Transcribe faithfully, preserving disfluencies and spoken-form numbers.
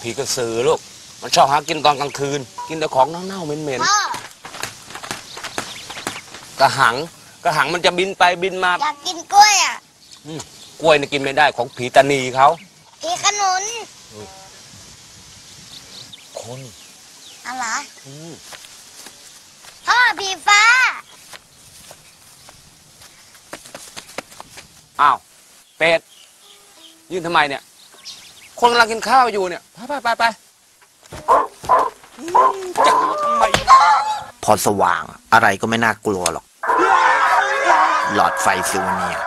ผีกระสือลูกมันชอบหากินตอนกลางคืนกินแต่ของเน่าๆเหม็นๆกระหังกระหังมันจะบินไปบินมาอยากกินกล้วยอ่ะกล้วยนี่กินไม่ได้ของผีตานีเขาผีขนุนคนอะไรพ่อผีฟ้าอ้าวเป็ดยืนทำไมเนี่ยคนกำลังกินข้าวอยู่เนี่ยไปไปไปจะทำไมพอสว่างอะไรก็ไม่น่ากลัวหรอกหลอดไฟซิลเนีย